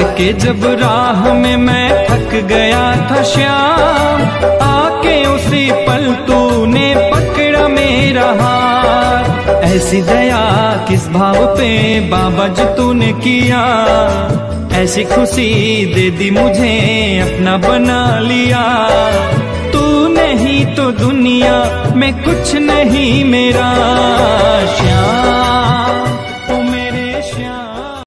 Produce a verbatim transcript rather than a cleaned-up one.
के जब राह में मैं थक गया था श्याम, आके उसी पल तूने पकड़ा मेरा हाथ। ऐसी दया किस भाव पे बाबा जी तूने किया, ऐसी खुशी दे दी मुझे अपना बना लिया। तू नहीं तो दुनिया में कुछ नहीं मेरा श्याम।